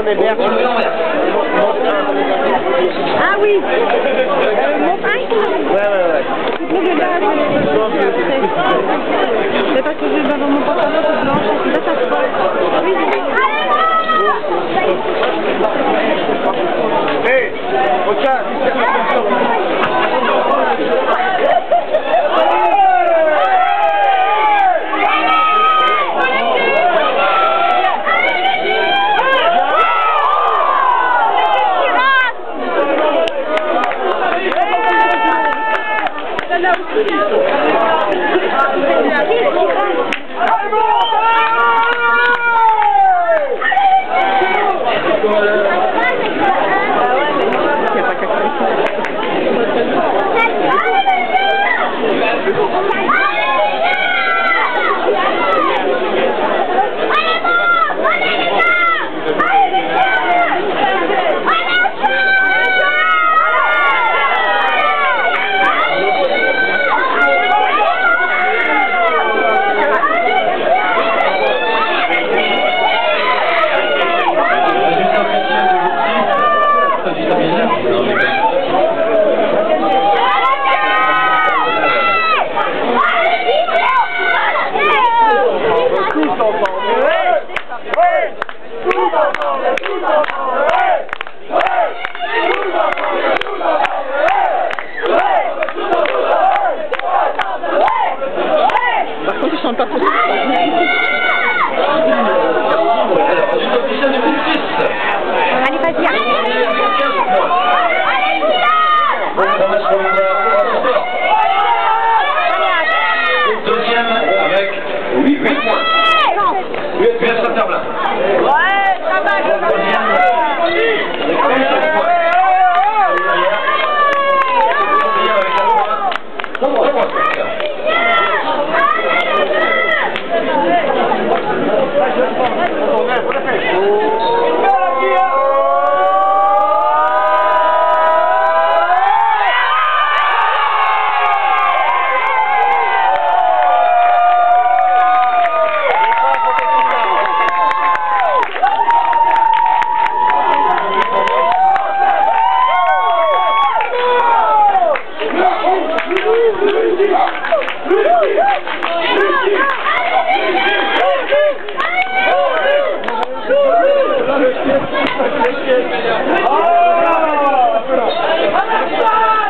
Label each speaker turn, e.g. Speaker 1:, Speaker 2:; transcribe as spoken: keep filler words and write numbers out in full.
Speaker 1: les berges.
Speaker 2: Ah oui. Euh, montagne.
Speaker 1: Ouais, ouais, ouais.
Speaker 2: C'est parce que je vais dans mon pantalon tout blanche, et là ça se passe. Oui.
Speaker 1: Hé, regarde.
Speaker 2: Par contre, ils sont pas possibles. Allez, vas-y.
Speaker 3: Deuxième avec huit points. huit points sur table.
Speaker 2: Ouais, ça va, je vais
Speaker 1: Oh!